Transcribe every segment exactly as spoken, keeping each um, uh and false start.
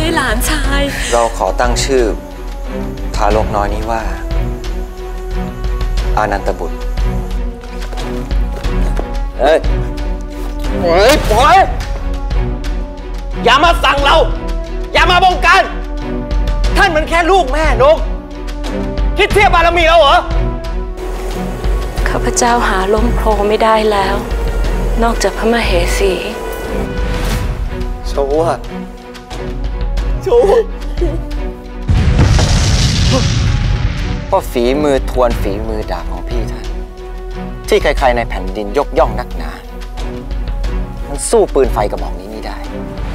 ได้หลานชายเราขอตั้งชื่อทารกน้อยนี้ว่าอานันตบุตรเฮ้ยปล่อยปล่อยอย่ามาสั่งเราอย่ามาบงการท่านมันแค่ลูกแม่นกคิดเทียบบารมีเราเหรอข้าพเจ้าหาล้มโพไม่ได้แล้วนอกจากพระมเหสีโชว์อะโชว์เพราะฝีมือทวนฝีมือดาบของพี่ท่านที่ใครๆในแผ่นดินยกย่องนักหนามันสู้ปืนไฟกระบอกนี้ไม่ได้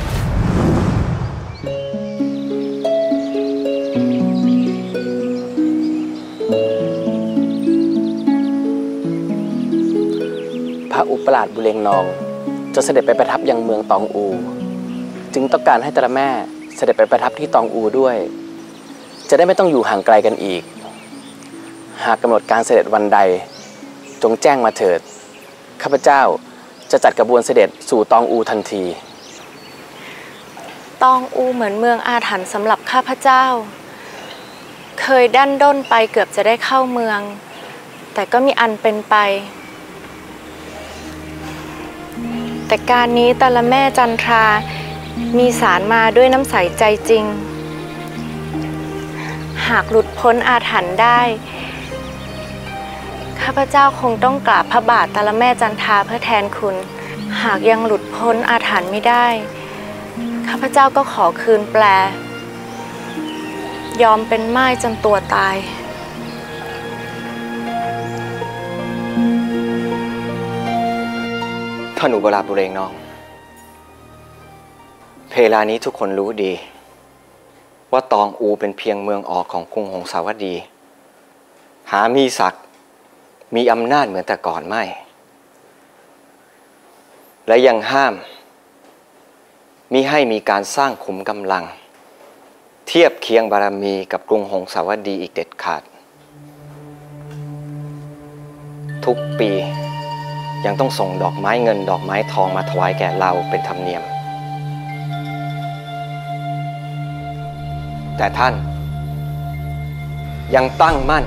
พระอุปราชบุเรงนองจะเสด็จไปประทับยังเมืองตองอูจึงต้องการให้ตระแม่เสด็จไปประทับที่ตองอูด้วยจะได้ไม่ต้องอยู่ห่างไกลกันอีกหากกำหนดการเสด็จวันใดจงแจ้งมาเถิดข้าพเจ้าจะจัดกระบวนเสด็จสู่ตองอูทันทีตองอูเหมือนเมืองอาถรรพ์สำหรับข้าพเจ้าเคยดันด้นไปเกือบจะได้เข้าเมืองแต่ก็มีอันเป็นไปแต่การนี้ตระแม่จันทรามีสารมาด้วยน้ำใสใจจริงหากหลุดพ้นอาถรรพ์ได้ข้าพเจ้าคงต้องกราบพระบาทตระแม่จันทราเพื่อแทนคุณหากยังหลุดพ้นอาถรรพ์ไม่ได้ข้าพเจ้าก็ขอคืนแปลยอมเป็นม่ายจนตัวตายท่านอุบลราชบุเรงนองเพลานี้ทุกคนรู้ดีว่าตองอูเป็นเพียงเมืองออกของกรุงหงสาวดีหามีศักดิ์มีอำนาจเหมือนแต่ก่อนไม่และยังห้ามมิให้มีการสร้างขุมกำลังเทียบเคียงบารมีกับกรุงหงสาวดีอีกเด็ดขาดทุกปียังต้องส่งดอกไม้เงินดอกไม้ทองมาถวายแก่เราเป็นธรรมเนียมแต่ท่านยังตั้งมั่น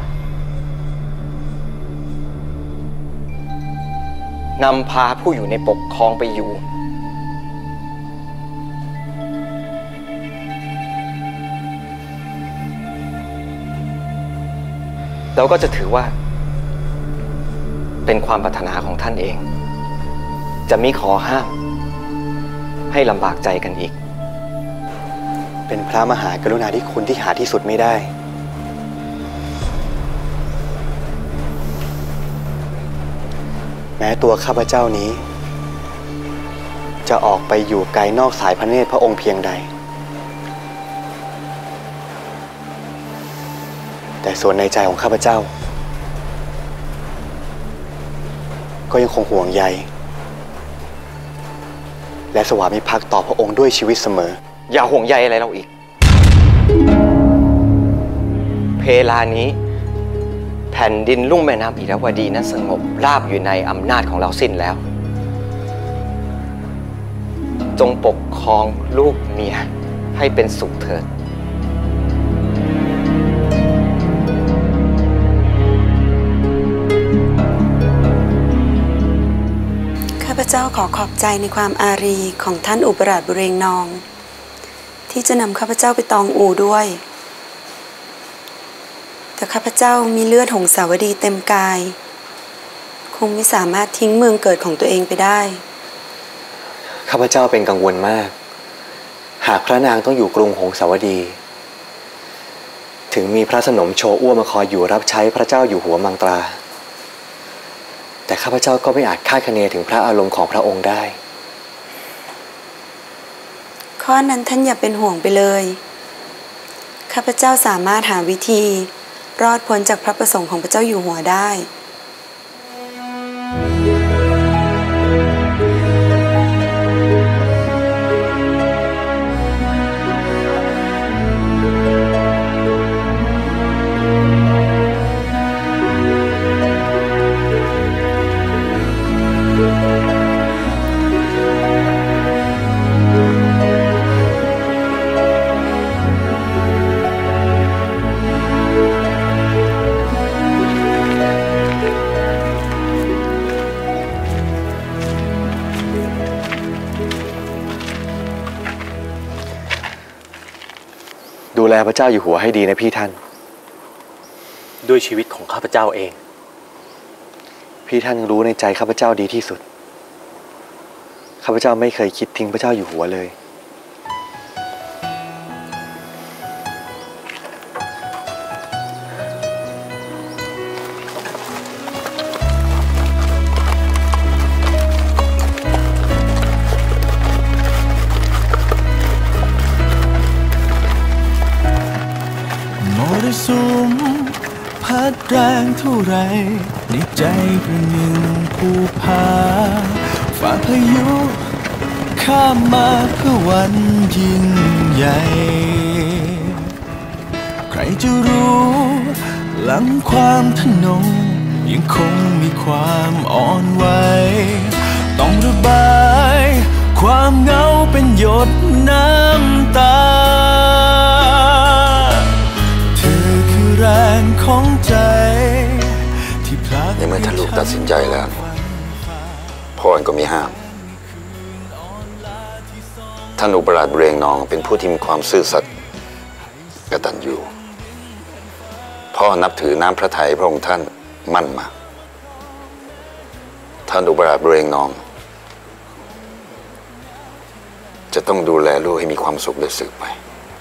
นำพาผู้อยู่ในปกครองไปอยู่เราก็จะถือว่าเป็นความปรารถนาของท่านเองจะมิขอห้ามให้ลำบากใจกันอีกเป็นพระมหากรุณาธิคุณที่หาที่สุดไม่ได้แม้ตัวข้าพเจ้านี้จะออกไปอยู่ไกลนอกสายพระเนตรพระองค์เพียงใดแต่ส่วนในใจของข้าพเจ้าก็ยังคงห่วงใยและสวามิภักดิ์ต่อพระองค์ด้วยชีวิตเสมออย่าห่วงใยอะไรเราอีกเพลานี้แผ่นดินลุ่มแม่น้ำอิรวดีนั้นสงบราบอยู่ในอำนาจของเราสิ้นแล้วจงปกครองลูกเมียให้เป็นสุขเถิดข้าพเจ้าขอขอบใจในความอารีของท่านอุปราชบุเรงนองที่จะนำข้าพเจ้าไปตองอูด้วยแต่ข้าพเจ้ามีเลือดหงสาวดีเต็มกายคงไม่สามารถทิ้งเมืองเกิดของตัวเองไปได้ข้าพเจ้าเป็นกังวลมากหากพระนางต้องอยู่กรุงหงสาวดีถึงมีพระสนมโชอ้วมาคอยอยู่รับใช้พระเจ้าอยู่หัวมังตราแต่ข้าพเจ้าก็ไม่อาจคาดคะเนถึงพระอารมณ์ของพระองค์ได้ข้อนั้นท่านอย่าเป็นห่วงไปเลยข้าพเจ้าสามารถหาวิธีรอดพ้นจากพระประสงค์ของพระเจ้าอยู่หัวได้ขดูแลพระเจ้าอยู่หัวให้ดีนะพี่ท่านด้วยชีวิตของข้าพเจ้าเองพี่ท่านรู้ในใจข้าพเจ้าดีที่สุดข้าพเจ้าไม่เคยคิดทิ้งพระเจ้าอยู่หัวเลยสุมพัดแรงเท่าไรในใจประหนึ่งภูผาฝ่าพายุข้ามมาเพื่อวันยิ่งใหญ่ใครจะรู้หลังความทะนงยังคงมีความอ่อนไหวต้องระบายความเหงาเป็นหยดน้ำตาแรงของใจในเมื่อท่านลูกตัดสินใจแล้วพ่อเองก็มีห้ามท่านอุปราชบุเรงนองเป็นผู้ที่มีความซื่อสัตย์กตัญญูพ่อนับถือน้ำพระทัยพระองค์ท่านมั่นมาท่านอุปราชบุเรงนองจะต้องดูแลลูกให้มีความสุขโดยสืบไป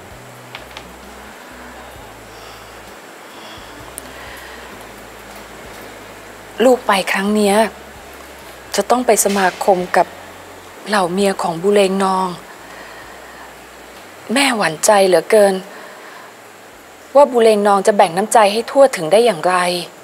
ลูกไปครั้งนี้จะต้องไปสมาคมกับเหล่าเมียของบุเรงนองแม่หวั่นใจเหลือเกินว่าบุเรงนองจะแบ่งน้ำใจให้ทั่วถึงได้อย่างไร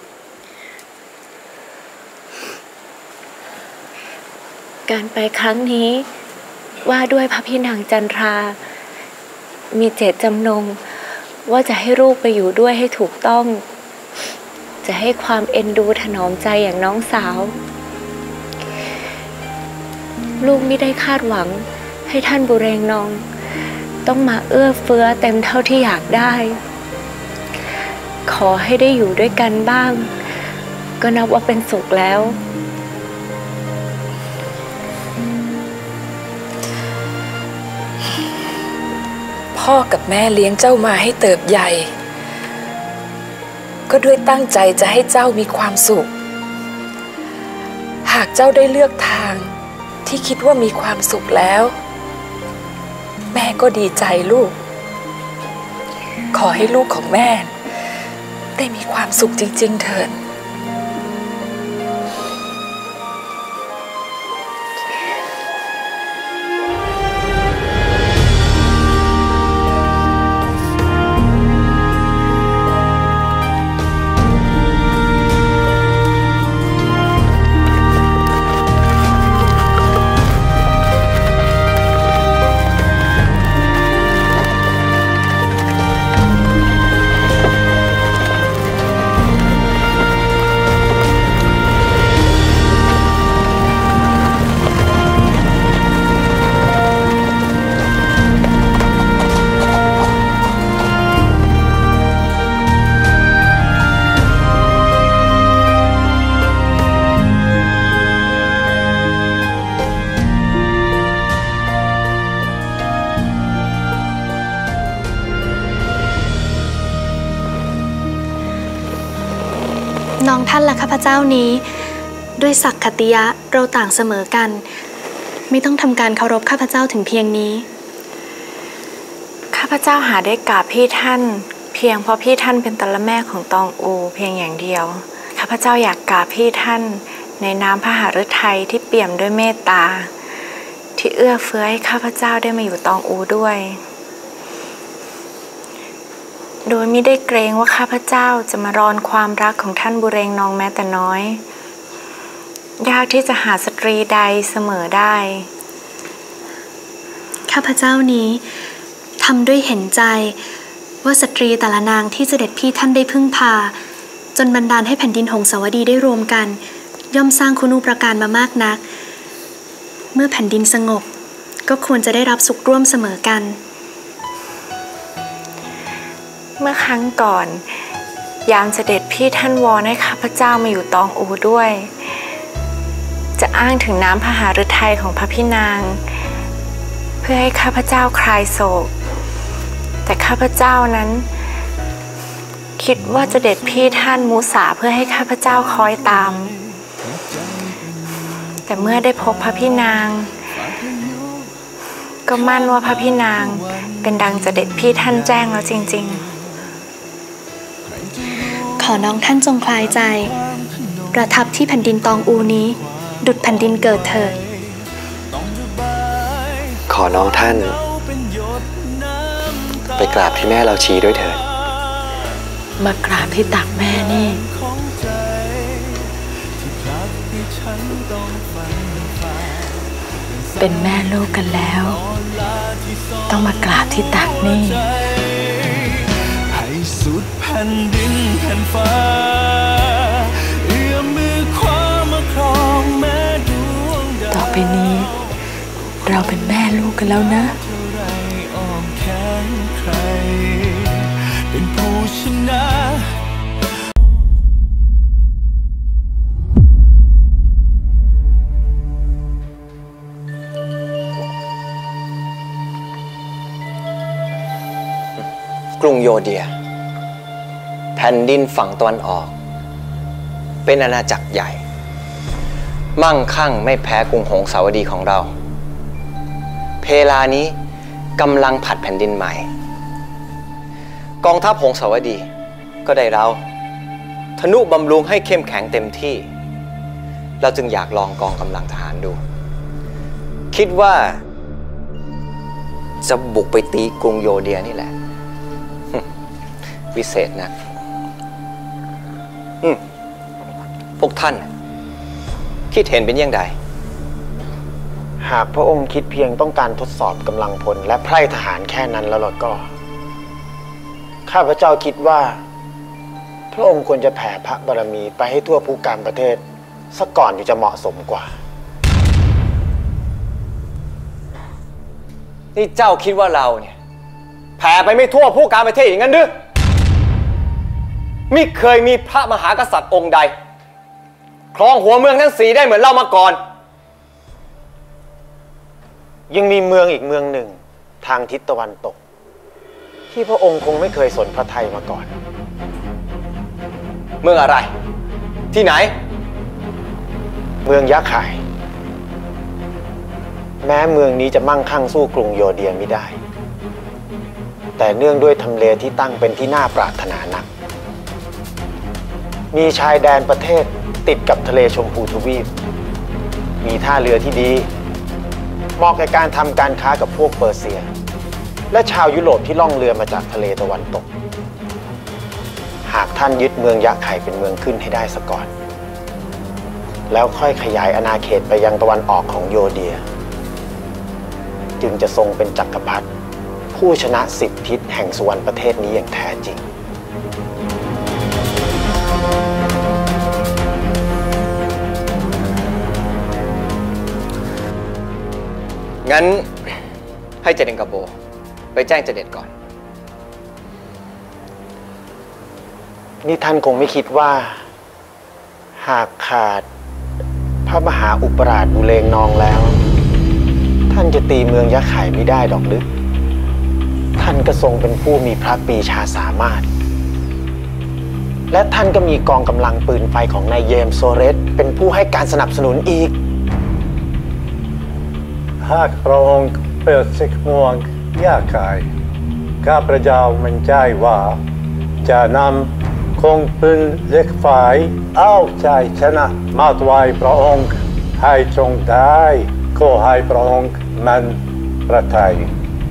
การไปครั้งนี้ว่าด้วยพระพี่นางจันทรามีเจตจำนงว่าจะให้ลูกไปอยู่ด้วยให้ถูกต้องจะให้ความเอ็นดูถนอมใจอย่างน้องสาวลูกไม่ได้คาดหวังให้ท่านบุเรงนองต้องมาเอื้อเฟื้อเต็มเท่าที่อยากได้ขอให้ได้อยู่ด้วยกันบ้างก็นับว่าเป็นสุขแล้วพ่อกับแม่เลี้ยงเจ้ามาให้เติบใหญ่ก็ด้วยตั้งใจจะให้เจ้ามีความสุขหากเจ้าได้เลือกทางที่คิดว่ามีความสุขแล้วแม่ก็ดีใจลูกขอให้ลูกของแม่ได้มีความสุขจริงๆเถิดน้องท่านและข้าพเจ้านี้ด้วยศักดิ์คติยะเราต่างเสมอกันไม่ต้องทำการเคารพข้าพเจ้าถึงเพียงนี้ข้าพเจ้าหาได้กราบพี่ท่านเพียงเพราะพี่ท่านเป็นตระแม่ของตองอูเพียงอย่างเดียวข้าพเจ้าอยากกราบพี่ท่านในน้ำพระหฤทัยที่เปี่ยมด้วยเมตตาที่เอื้อเฟื้อให้ข้าพเจ้าได้มาอยู่ตองอูด้วยโดยไม่ได้เกรงว่าข้าพเจ้าจะมารอนความรักของท่านบุเรงนองแม้แต่น้อยยากที่จะหาสตรีใดเสมอได้ข้าพเจ้านี้ทำด้วยเห็นใจว่าสตรีแต่ละนางที่เสด็จพี่ท่านได้พึ่งพาจนบันดาลให้แผ่นดินหงสาวดีได้รวมกันย่อมสร้างคุณูปการมามากนักเมื่อแผ่นดินสงบก็ควรจะได้รับสุขร่วมเสมอกันเมื่อครั้งก่อนยามเสด็จพี่ท่านวอนให้ข้าพเจ้ามาอยู่ตองอูด้วยจะอ้างถึงน้ำพระหฤทัยของพระพี่นางเพื่อให้ข้าพเจ้าคลายโศกแต่ข้าพเจ้านั้น คิดว่าจะเด็ดพี่ท่านมูสาเพื่อให้ข้าพเจ้าคอยตามแต่เมื่อได้พบพระพี่นางก็มั่นว่าพระพี่นางเป็นดังจะเด็ดพี่ท่านแจ้งแล้วจริงๆขอน้องท่านจงคลายใจประทับที่แผ่นดินตองอูนี้ดุจแผ่นดินเกิดเถิดขอน้องท่านไปกราบที่แม่เราชีด้วยเถิดมากราบที่ตักแม่นี่เป็นแม่ลูกกันแล้วต้องมากราบที่ตักนี่ให้สุดแผ่นดินแผ่นฟ้าเอื้อมมือคว้ามาครองแม่ดวงดาวต่อไปนี้เราเป็นแม่ลูกกันแล้วนะเป็นผู้ชนะกรุงโยเดียแผ่นดินฝั่งตะวันออกเป็นอาณาจักรใหญ่มั่งคั่งไม่แพ้กรุงหงสาวดีของเราเพลานี้กำลังผัดแผ่นดินใหม่กองทัพหงสาวดีก็ได้เราทนุบำรุงให้เข้มแข็งเต็มที่เราจึงอยากลองกองกำลังทหารดูคิดว่าจะบุกไปตีกรุงโยเดียนี่แหละวิเศษนะอืมพวกท่านคิดเห็นเป็นยังไงหากพระองค์คิดเพียงต้องการทดสอบกำลังพลและไพร่ทหารแค่นั้นแล้วก็ข้าพเจ้าคิดว่าพระองค์ควรจะแผ่พระบารมีไปให้ทั่วภูการประเทศซะก่อนที่จะเหมาะสมกว่านี่เจ้าคิดว่าเราเนี่ยแผ่ไปไม่ทั่วผู้การประเทศอย่างนั้นหรือไม่เคยมีพระมหากษัตริย์องค์ใดครองหัวเมืองทั้งสีได้เหมือนเรามาก่อนยังมีเมืองอีกเมืองหนึ่งทางทิศตะวันตกที่พระองค์คงไม่เคยสนพระทัยมาก่อนเมืองอะไรที่ไหนเมืองยะข่ายแม้เมืองนี้จะมั่งคั่งสู้กรุงโยเดียไม่ได้แต่เนื่องด้วยทำเลที่ตั้งเป็นที่น่าปรารถนานักมีชายแดนประเทศติดกับทะเลชมพูทวีปมีท่าเรือที่ดีเหมาะแก่การทำการค้ากับพวกเปอร์เซียและชาวยุโรปที่ล่องเรือมาจากทะเลตะวันตกหากท่านยึดเมืองยะไข่เป็นเมืองขึ้นให้ได้ซะก่อนแล้วค่อยขยายอาณาเขตไปยังตะวันออกของโยเดียจึงจะทรงเป็นจักรพรรดิผู้ชนะสิบทิศแห่งสุวรรณประเทศนี้อย่างแท้จริงงั้นให้เจเดนกาโบไปแจ้งเจเด็ดก่อนนี่ท่านคงไม่คิดว่าหากขาดพระมหาอุปราชบุเรงนองแล้วท่านจะตีเมืองยะไข่ไม่ได้ดอกหรือท่านก็ทรงเป็นผู้มีพระปรีชาสามารถและท่านก็มีกองกำลังปืนไฟของนายเยมโซเรสเป็นผู้ให้การสนับสนุนอีกหากพระองค์เปิดศึกเมืองยะไข่ข้าพระเจ้ามั่นใจว่าจะนำคงปืนเหล็กไฟเอาใจชนะมาถวายพระองค์ให้ทรงได้ขอให้พระองค์มันพระทัย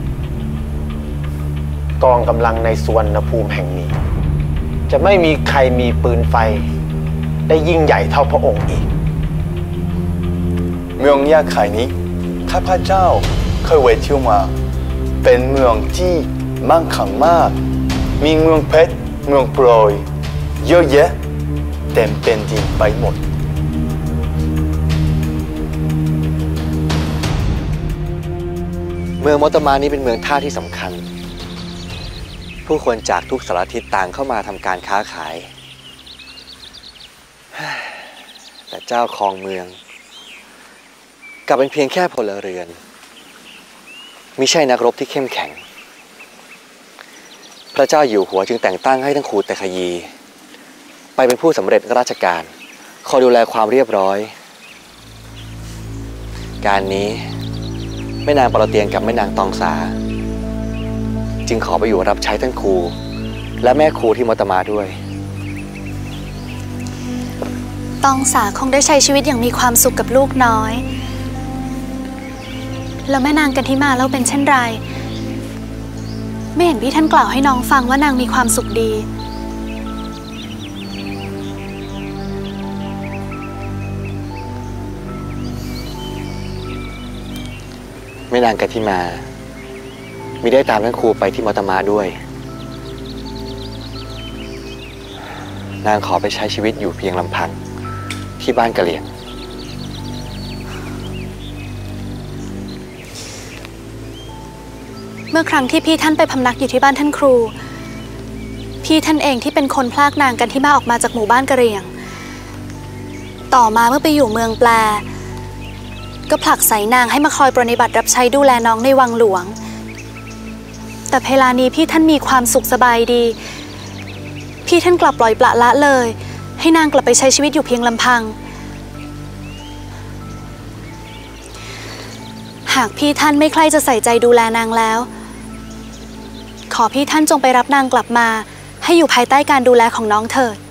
กองกำลังในสุวรรณภูมิแห่งนี้จะไม่มีใครมีปืนไฟได้ยิ่งใหญ่เท่าพระองค์อีกเมืองยะไข่นี้ข้าพเจ้าเคยไปเที่ยวมาเป็นเมืองที่มั่งคั่งมากมีเมืองเพชรเมืองโปรยเยอะแยะเต็มเป็นดินไปหมดเมืองมอตมานี้เป็นเมืองท่าที่สำคัญผู้คนจากทุกสารทิศต่างเข้ามาทำการค้าขายแต่เจ้าครองเมืองกลับเป็นเพียงแค่พลเรือนมิใช่นักรบที่เข้มแข็งพระเจ้าอยู่หัวจึงแต่งตั้งให้ทั้งครูแต่ขยีไปเป็นผู้สำเร็จราชการคอยดูแลความเรียบร้อยการนี้แม่นางปรเตียงกับแม่นางตองสาจึงขอไปอยู่รับใช้ท่านครูและแม่ครูที่มอตมาด้วยตองสาคงได้ใช้ชีวิตอย่างมีความสุขกับลูกน้อยแล้วแม่นางกันทิมาเล่าเป็นเช่นไรไม่เห็นพี่ท่านกล่าวให้น้องฟังว่านางมีความสุขดีแม่นางกันทิมามิได้ตามท่านครูไปที่มอตมาด้วยนางขอไปใช้ชีวิตอยู่เพียงลำพังที่บ้านกะเหรี่ยงเมื่อครั้งที่พี่ท่านไปพำนักอยู่ที่บ้านท่านครูพี่ท่านเองที่เป็นคนพลากนางกันที่มาออกมาจากหมู่บ้านกะเหรี่ยงต่อมาเมื่อไปอยู่เมืองแปลก็ผลักไสนางให้มาคอยปรนนิบัติรับใช้ดูแลน้องในวังหลวงแต่เวลานี้พี่ท่านมีความสุขสบายดีพี่ท่านกลับปล่อยปละละเลยให้นางกลับไปใช้ชีวิตอยู่เพียงลำพังหากพี่ท่านไม่ใคร่จะใส่ใจดูแลนางแล้วขอพี่ท่านจงไปรับนางกลับมาให้อยู่ภายใต้การดูแลของน้องเถิด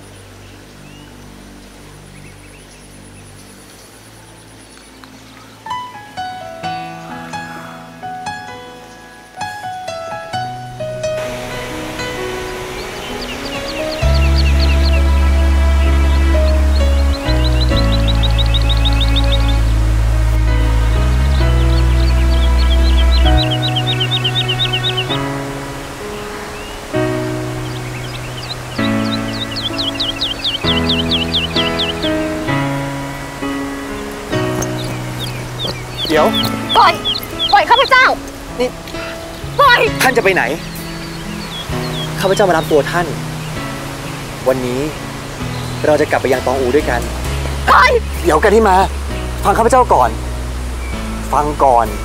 เดี๋ยวปล่อยปล่อยข้าพเจ้านี่ปล่อยท่านจะไปไหนข้าพเจ้ามารับตัวท่านวันนี้เราจะกลับไปยังตองอูด้วยกันปล่อยเดี๋ยวกันที่มาฟังข้าพเจ้าก่อนฟังก่อน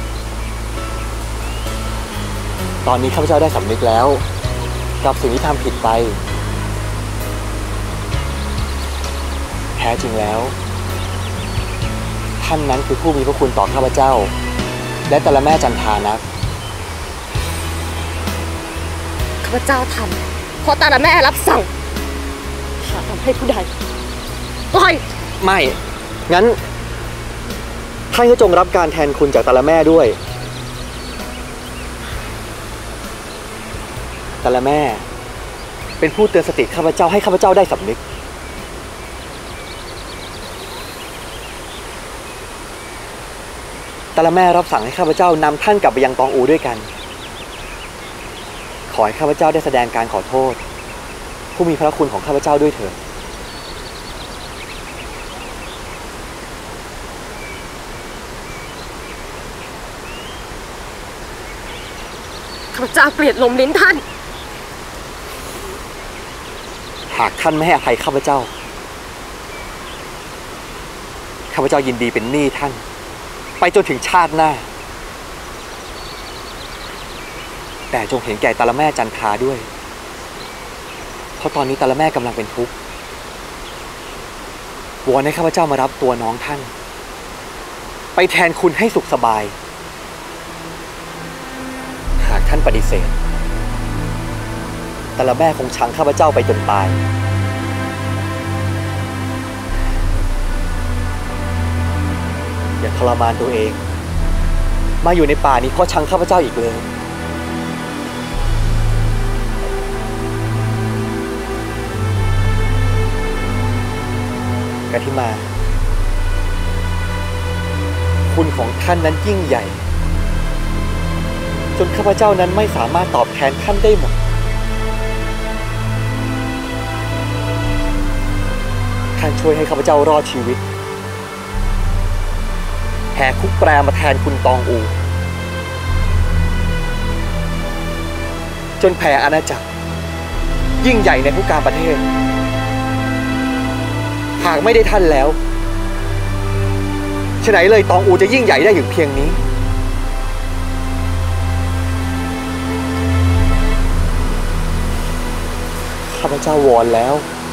ตอนนี้ข้าพเจ้าได้สำนึกแล้วกับสิ่งที่ทำผิดไปแท้จริงแล้วท่านนั้นคือผู้มีพระคุณต่อข้าพเจ้าและแต่ละแม่จันทานักข้าพเจ้าทำเพราะแต่ละแม่รับสั่งหาทำให้ผู้ใดปล่อยไม่งั้นท่านก็จงรับการแทนคุณจากแต่ละแม่ด้วยแต่ละแม่เป็นผู้เตือนสติข้าพเจ้าให้ข้าพเจ้าได้สำนึกแต่ละแม่รับสั่งให้ข้าพเจ้านำท่านกลับไปยังตองอูด้วยกันขอให้ข้าพเจ้าได้แสดงการขอโทษผู้มีพระคุณของข้าพเจ้าด้วยเถิดข้าพเจ้าเกลียดลมลิ้นท่านหากท่านไม่ให้อภัยข้าพเจ้าข้าพเจ้ายินดีเป็นหนี้ท่านไปจนถึงชาติหน้าแต่จงเห็นแก่ตาละแม่จันทราด้วยเพราะตอนนี้ตาละแม่กำลังเป็นทุกข์วอนให้ข้าพเจ้ามารับตัวน้องท่านไปแทนคุณให้สุขสบายหากท่านปฏิเสธตาละแม่คงชังข้าพเจ้าไปจนตายอย่าทรมานตัวเองมาอยู่ในป่านี้เพราะชังข้าพเจ้าอีกเลยกันที่มาคุณของท่านนั้นยิ่งใหญ่จนข้าพเจ้านั้นไม่สามารถตอบแทนท่านได้หมดท่านช่วยให้ข้าพเจ้ารอดชีวิตแหกคุกแปรมาแทนคุณตองอูจนแผ่อาณาจักรยิ่งใหญ่ในทุกการประเทศหากไม่ได้ท่านแล้วฉะไหนเลยตองอูจะยิ่งใหญ่ได้ถึงเพียงนี้เจ้าวอนแล้ว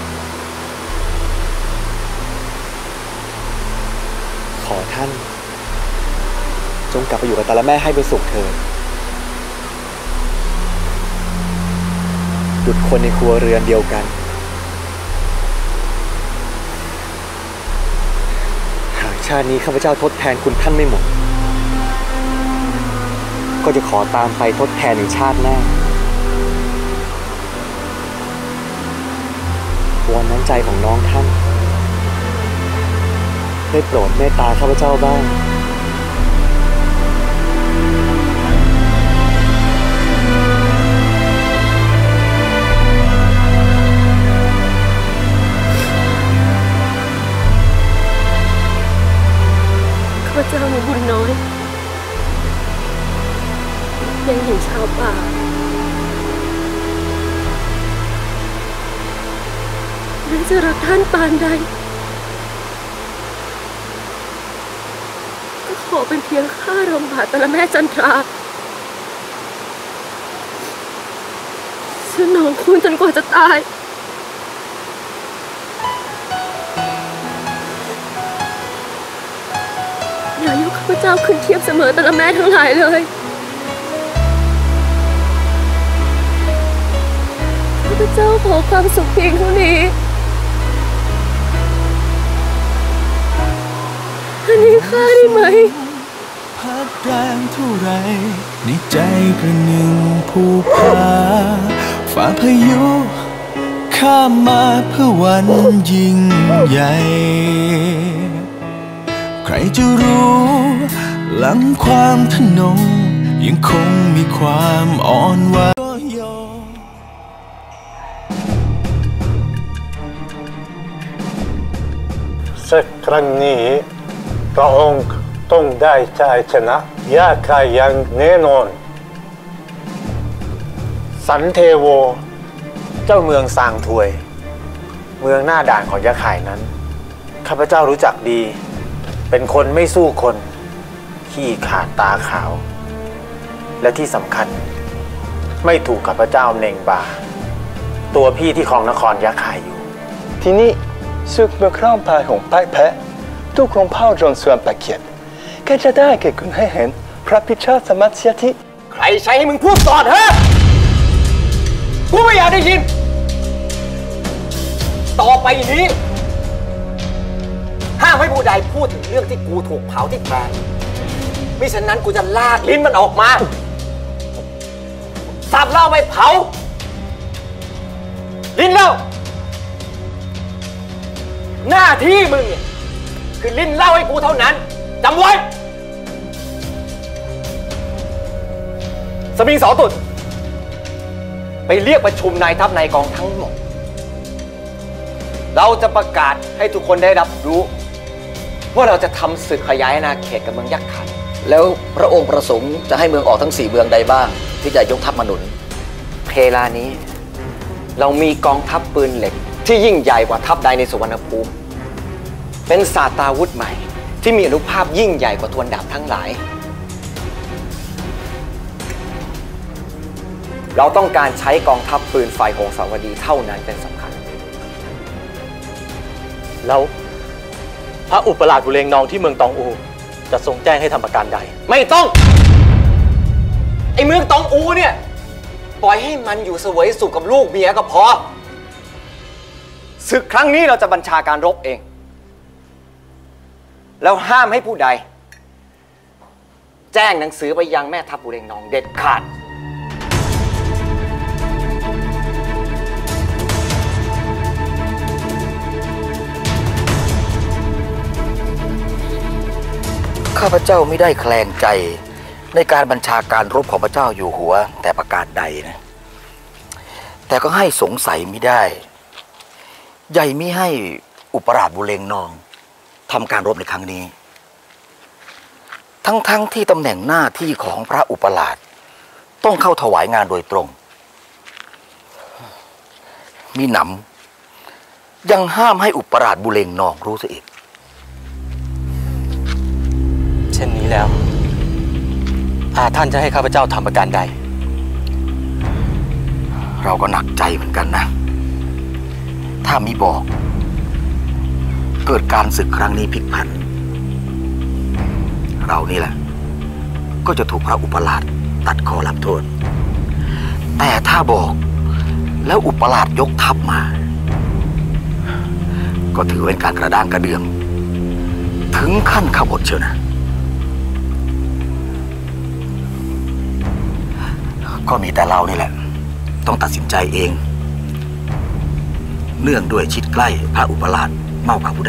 ขอท่านจงกลับไปอยู่กับตาละแม่ให้เป็นสุขเถิดดุจคนในครัวเรือนเดียวกันหากชาตินี้ข้าพเจ้าทดแทนคุณท่านไม่หมดก็จะขอตามไปทดแทนในชาติหน้าวอนน้ำใจของน้องท่านได้โปรดเมตตาข้าพเจ้าบ้างข้าพเจ้ามีบุญน้อยยังเห็นชาวป่าและจะรักท่านปานใดก็ขอเป็นเพียงข้ารองบาทตาละแม่จันทราสนองคุณจนกว่าจะตายอย่ายกข้าพเจ้าขึ้นเทียบเสมอตาละแม่ทั้งหลายเลยข้าพเจ้าขอความสุขเพียงเท่านี้อันนี้ข้าได้ไหมพัดแรงเท่าไรในใจประหนึ่งภูผาฝ่าพายุข้ามมาเพื่อวันยิ่งใหญ่ใครจะรู้หลังความทะนงยังคงมีความอ่อนไหวสักครั้งนี้พระองค์ต้องได้ชัยชนะยาคายอย่างแน่นอนสันเทโวเจ้าเมืองซางถวยเมืองหน้าด่านของยะข่ายนั้นข้าพเจ้ารู้จักดีเป็นคนไม่สู้คนขี้ขาดตาขาวและที่สำคัญไม่ถูกข้าพเจ้าเน่งบ่าตัวพี่ที่ครองนครยะข่ายอยู่ที่นี่ศึกเมื่อครั้งพายของป้ายแพะทุกของเผ่าจนส่วนประเกียรติก็จะได้แก่คุณให้เห็นพระพิชาสมัชยทิใครใช้ให้มึงพูดก่อนเฮ้กูไม่อยากได้ยินต่อไปนี้ห้ามให้ผู้ใดพูดถึงเรื่องที่กูถูกเผาที่แปลงมิฉะนั้นกูจะลากลิ้นมันออกมาสับเหล้าไปเผาลิ้นเหล้าหน้าที่มึงเนี่ยคือลิ้นเหล้าให้กูเท่านั้นจำไว้สมิงสอตุดไปเรียกประชุมนายทัพนายกองทั้งหมดเราจะประกาศให้ทุกคนได้รับรู้ว่าเราจะทำศึกขยายอาณาเขตกับเมืองยักษ์ขันแล้วพระองค์ประสงค์จะให้เมืองออกทั้งสี่เมืองใดบ้างที่จะยกทัพมาหนุนเพลานี้เรามีกองทัพปืนเหล็กที่ยิ่งใหญ่กว่าทัพใดในสุวรรณภูมิเป็นศาสตราวุธใหม่ที่มีอนุภาพยิ่งใหญ่กว่าทวนดาบทั้งหลายเราต้องการใช้กองทัพปืนฝ่ายหงสาวดีเท่านั้นเป็นสำคัญแล้วพระอุปราชบุเรงนองที่เมืองตองอูจะทรงแจ้งให้ทำประการใดไม่ต้องไอ้เมืองตองอูเนี่ยปล่อยให้มันอยู่เสวยสุขกับลูกเมียก็พอศึกครั้งนี้เราจะบัญชาการรบเองแล้วห้ามให้ผู้ใดแจ้งหนังสือไปยังแม่ทัพบุเรงนองเด็ดขาดข้าพเจ้าไม่ได้แคลงใจในการบัญชาการรบของพระเจ้าอยู่หัวแต่ประการใดนะแต่ก็ให้สงสัยไม่ได้ใหญ่มิให้อุปราชบุเรงนองทำการรบในครั้งนี้ทั้งๆ ท, ที่ตำแหน่งหน้าที่ของพระอุปราชต้องเข้าถวายงานโดยตรงมีหนำยังห้ามให้อุปราชบุเรงนองรู้เสียอีกเช่นนี้แล้วอาท่านจะให้ข้าพเจ้าทำประการใดเราก็หนักใจเหมือนกันนะถ้ามิบอก เกิดการศึกครั้งนี้พลิกผัน เรานี่แหละก็จะถูกพระอุปราชตัดคอรับโทษแต่ถ้าบอกแล้วอุปราชยกทัพมาก็ถือเป็นการกระด้างกระเดื่องถึงขั้นขบฏเชียวนะก็มีแต่เรานี่แหละต้องตัดสินใจเองเนื่องด้วยชิดใกล้พระอุปราชมากกว่าผู้ใด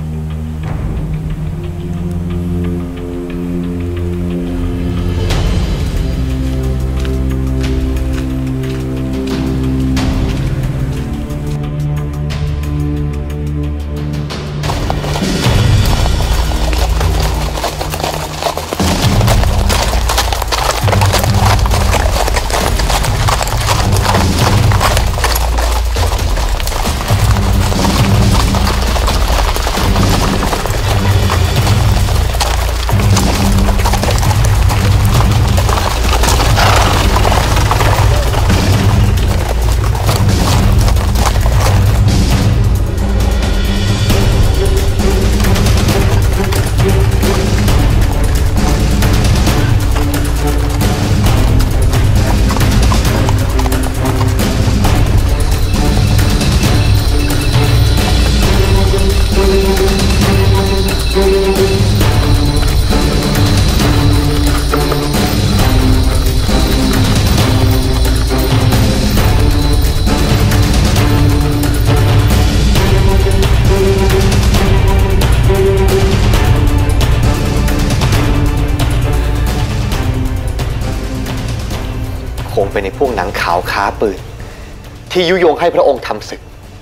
คงเป็นในพวกหนังขาวค้าปืนที่ยุยงให้พระองค์ทำศึก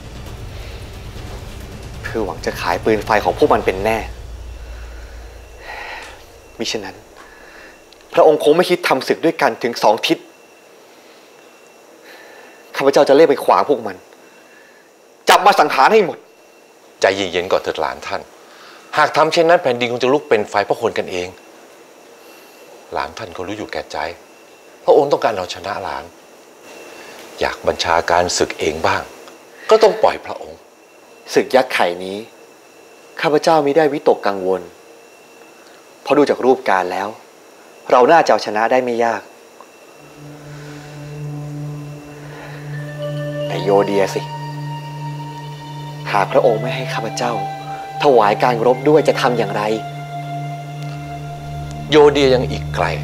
เพื่อหวังจะขายปืนไฟของพวกมันเป็นแน่มิฉะนั้นพระองค์คงไม่คิดทำศึกด้วยกันถึงสองทิศข้าพเจ้าจะเรียกไปขวางพวกมันจับมาสังหารให้หมดใจเย็นๆก่อนเถิดหลานท่านหากทำเช่นนั้นแผ่นดินคงจะลุกเป็นไฟเพราะคนกันเองหลานท่านก็รู้อยู่แก่ใจพระองค์ต้องการเอาชนะหลานอยากบัญชาการศึกเองบ้างก็ต้องปล่อยพระองค์ศึกยักษ์ไข่นี้ข้าพเจ้ามิได้วิตกกังวลเพราะดูจากรูปการแล้วเราน่าจะเอาชนะได้ไม่ยากแต่โยเดียสิหากพระองค์ไม่ให้ข้าพเจ้าถวายการรบด้วยจะทำอย่างไรโยเดียยังอีกไกล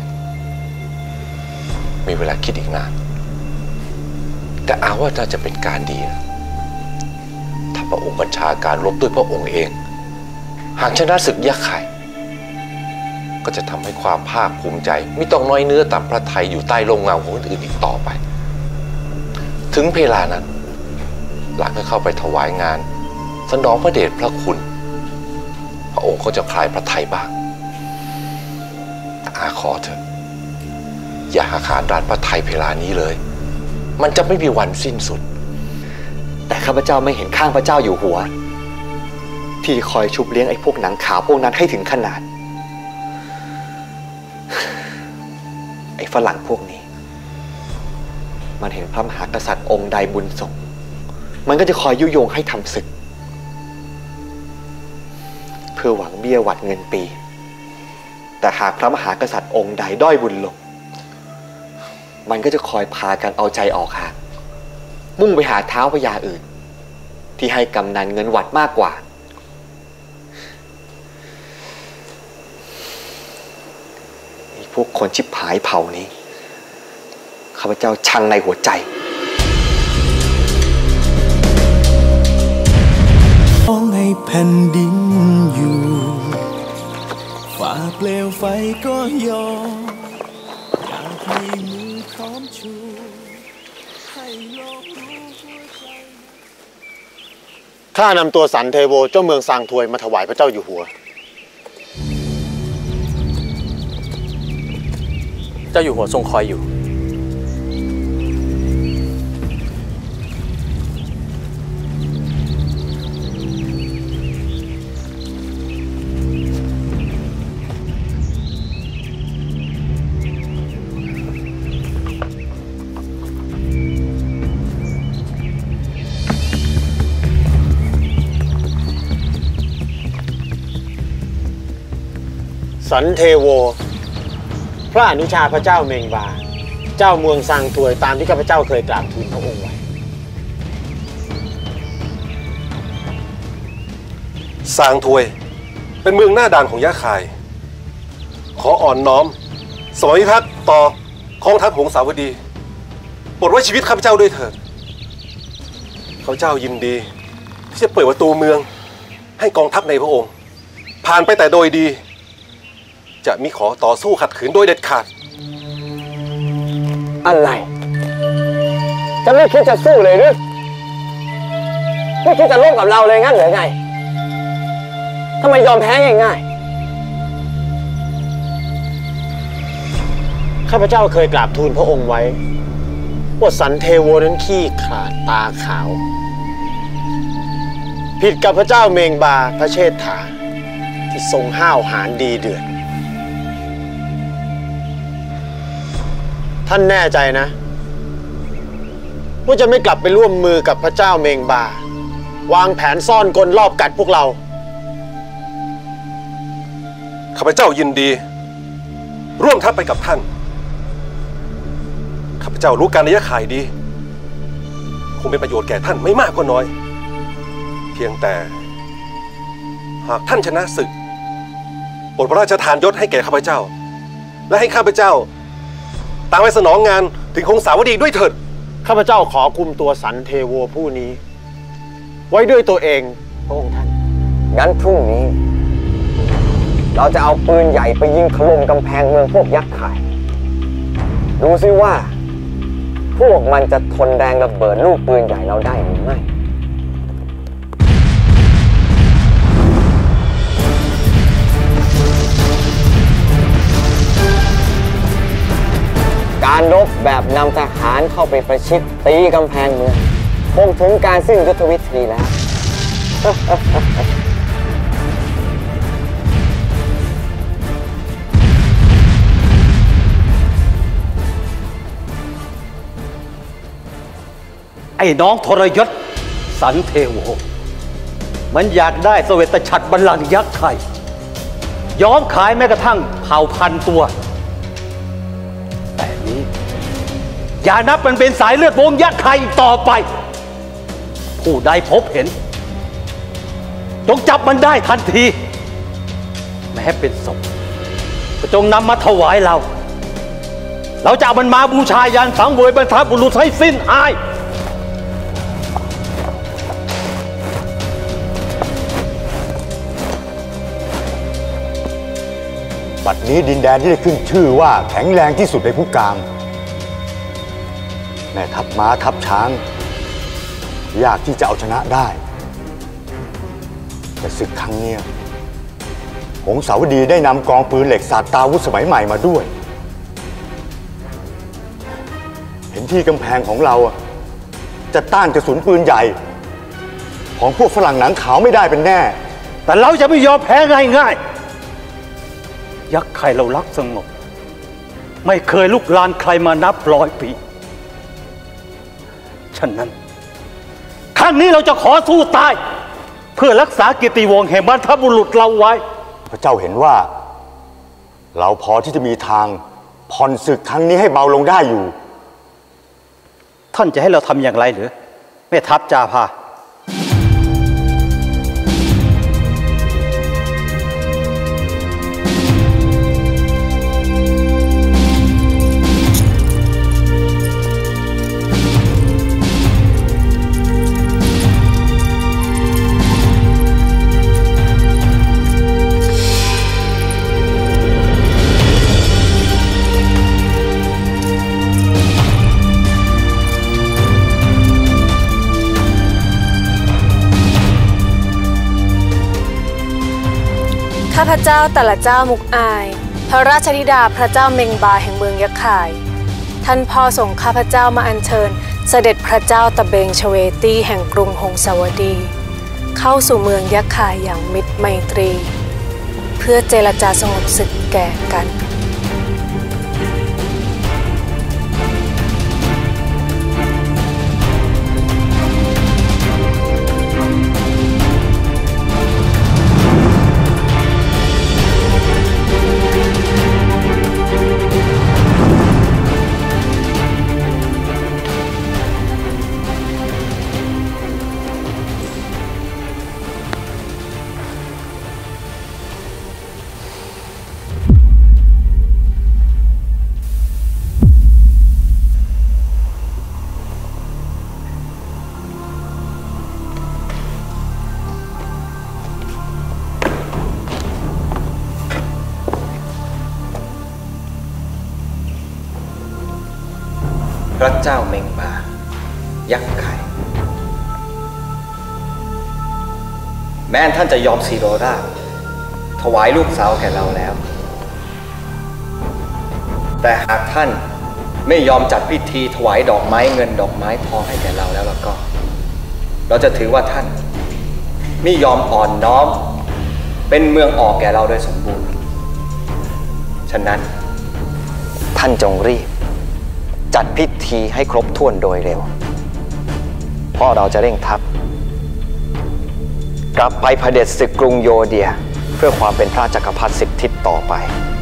มีเวลาคิดอีกนานแต่อาว่าน่าจะเป็นการดีนะถ้าพระองค์บัญชาการรบด้วยพระองค์เองหากชนะศึกยักษ์ไข่ก็จะทำให้ความภาคภูมิใจไม่ต้องน้อยเนื้อต่ำพระทัยอยู่ใต้ร่มเงาของคนอื่นอีกต่อไปถึงเวลานั้นหลานก็เข้าไปถวายงานสนองพระเดชพระคุณพระองค์ก็จะคลายพระทัยบ้างอาขอเถอะอย่าหาขานด้านพระทัยเวลานี้เลยมันจะไม่มีวันสิ้นสุดแต่ข้าพเจ้าไม่เห็นข้างพระเจ้าอยู่หัวที่คอยชุบเลี้ยงไอ้พวกหนังขาวพวกนั้นให้ถึงขนาดไอ้ฝรั่งพวกนี้มันเห็นพระมหากษัตริย์องค์ใดบุญส่งมันก็จะคอยยุยงให้ทำศึกเพื่อหวังเบี้ยหวัดเงินปีแต่หากพระมหากษัตริย์องค์ใดด้อยบุญลงมันก็จะคอยพากันเอาใจออกห่างมุ่งไปหาเท้าพญาอื่นที่ให้กำนันเงินหวัดมากกว่าไอ้พวกคนชิบหายเผ่านี้ข้าพเจ้าชังในหัวใจต้องให้แผ่นดินอยู่ฝ่าเปลวไฟก็ยอมอยากมีมือพร้อมชูให้โลกรู้หัวใจข้านำตัวสันเทโวเจ้าเมืองซางทวยมาถวายพระเจ้าอยู่หัวเจ้าอยู่หัวทรงคอยอยู่สันเทโวพระอนุชาพระเจ้าเมงบาเจ้าเมืองซางถวยตามที่ข้าพเจ้าเคยกราบทูลพระองค์ไว้ซางถวยเป็นเมืองหน้าด่านของยะคาย ขออ่อนน้อมสวามิภักดิ์ต่อกองทัพหงสาวดีโปรดไว้ชีวิตข้าพเจ้าด้วยเถิดข้าพเจ้ายินดีที่จะเปิดประตูเมืองให้กองทัพในพระองค์ผ่านไปแต่โดยดีจะมิขอต่อสู้ขัดขืนโดยเด็ดขาดอะไรจะไม่คิดจะสู้เลยหรือไม่คิดจะร่วมกับเราเลยงั้นหรือไงทำไมยอมแพ้ง่ายๆข้าพเจ้าเคยกราบทูลพระองค์ไว้ว่าสันเทโวนั้นขี้ขลาดตาขาวผิดกับพระเจ้าเมงบาพระเชษฐาที่ทรงห้าวหาญดีเดือดท่านแน่ใจนะว่าจะไม่กลับไปร่วมมือกับพระเจ้าเมงบาวางแผนซ่อนกลรอบกัดพวกเราข้าพเจ้ายินดีร่วมทัพไปกับท่านข้าพเจ้ารู้การระยะข่ายดีคงเป็นประโยชน์แก่ท่านไม่มากก็น้อยเพียงแต่หากท่านชนะศึกโปรดพระราชทานยศให้แก่ข้าพเจ้าและให้ข้าพเจ้าตามไปสนองงานถึงหงสาวดีด้วยเถิดข้าพเจ้าขอคุมตัวสันเทโวผู้นี้ไว้ด้วยตัวเองพระองค์ท่านงั้นพรุ่งนี้เราจะเอาปืนใหญ่ไปยิงถล่มกำแพงเมืองพวกยักษ์ข่ายดูซิว่าพวกมันจะทนแรงระเบิดลูกปืนใหญ่เราได้หรือไม่การรบแบบนำทหารเข้าไปประชิดตีกำแพงเมืองคงถึงการสิ้นยุทธวิธีแล้วไอ้น้องทรยศสันเทโวมันอยากได้เสวตฉัตรบัลลังก์ยักษ์ไข่ยอมขายแม้กระทั่งเผ่าพันตัวแต่นี้อย่านับมันเป็นสายเลือดวงยักษ์ไข่อีกต่อไปผู้ใดพบเห็นจงจับมันได้ทันทีแม้เป็นศพก็จงนำมาถวายเราเราจะเอามันมาบูชายันสังเวยบรรพบุรุษให้สิ้นอายบัดนี้ดินแดนที่ได้ขึ้นชื่อว่าแข็งแรงที่สุดในภูกามแม่ทัพม้าทัพช้างยากที่จะเอาชนะได้แต่ศึกครั้งนี้หงสาวดีได้นำกองปืนเหล็กศาสตราวุธสมัยใหม่มาด้วยเห็นที่กำแพงของเราจะต้านกระสุนปืนใหญ่ของพวกฝรั่งหนังขาวไม่ได้เป็นแน่แต่เราจะไม่ยอมแพ้ง่ายๆยักษ์ไข่เรารักสงบไม่เคยลุกลานใครมานับร้อยปีฉะนั้นครั้งนี้เราจะขอสู้ตายเพื่อรักษาเกียรติวงศ์แห่งบรรพบุรุษเราไว้พระเจ้าเห็นว่าเราพอที่จะมีทางผ่อนศึกครั้งนี้ให้เบาลงได้อยู่ท่านจะให้เราทำอย่างไรหรือแม่ทัพจาภาข้าพเจ้าแต่ละเจ้ามุกอายพระราชธิดาพระเจ้าเมงบาแห่งเมืองยักษ์ข่ายท่านพ่อส่งข้าพเจ้ามาอัญเชิญเสด็จพระเจ้าตะเบงชเวตีแห่งกรุงหงสาวดีเข้าสู่เมืองยักษ์ข่ายอย่างมิตรไมตรีเพื่อเจรจาสงบศึกแก่กันพระเจ้าเมงมายักษ์ไข่แม้ท่านจะยอมซีโรราชถวายลูกสาวแก่เราแล้วแต่หากท่านไม่ยอมจัดพิธีถวายดอกไม้เงินดอกไม้ทองให้แก่เราแล้วแล้วก็เราจะถือว่าท่านไม่ยอมอ่อนน้อมเป็นเมืองออกแก่เราโดยสมบูรณ์ฉะนั้นท่านจงรีบจัดพิธีให้ครบถ้วนโดยเร็วเพราะเราจะเร่งทัพกลับไปเผด็จศึกกรุงโยเดียเพื่อความเป็นพระจักรพรรดิสิบทิศต่อไป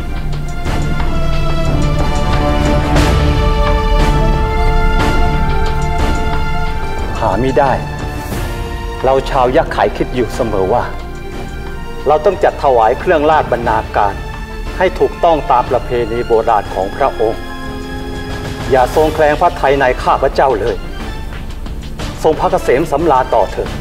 หาไม่ได้เราชาวยักษ์ไข่คิดอยู่เสมอว่าเราต้องจัดถวายเครื่องราชบรรณาการให้ถูกต้องตามประเพณีโบราณของพระองค์อย่าทรงแคลงพระทัยในข้าพเจ้าเลยทรงพระเกษมสำราญต่อเถิด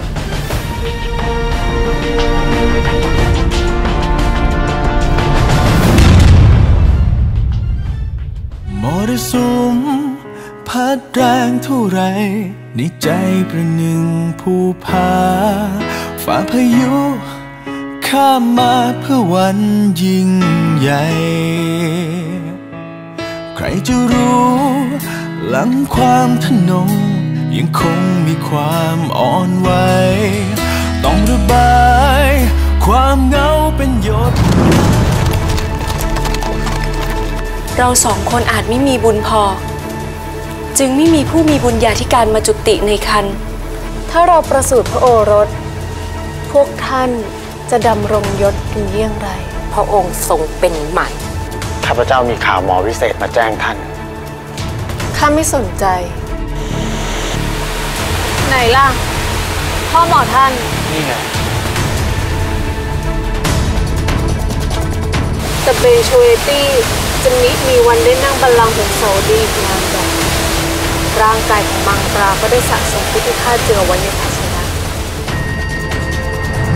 มรสุมพัดแรงเท่าไรในใจประหนึ่งภูผาฝ่าพายุข้ามมาเพื่อวันยิ่งใหญ่ใครจะรู้หลังความทนงยังคงมีความอ่อนไหวต้องระบายความเหงาเป็นหยดเราสองคนอาจไม่มีบุญพอจึงไม่มีผู้มีบุญญาธิการมาจุติในคันถ้าเราประสูติพระโอรสพวกท่านจะดำรงยศอยู่เยี่ยงไรพระองค์ทรงเป็นใหม่ข้าพเจ้ามีข่าวหมอวิเศษมาแจ้งท่านข้าไม่สนใจไหนล่ะพ่อหมอท่านนี่ไงแต่เบโชเอตี้จะมิมีวันได้นั่งบัลลังก์ของเสาดีอีกนานกว่าร่างกายของมังตราก็ได้สะสมพิธีฆ่าเจือไว้ในพัส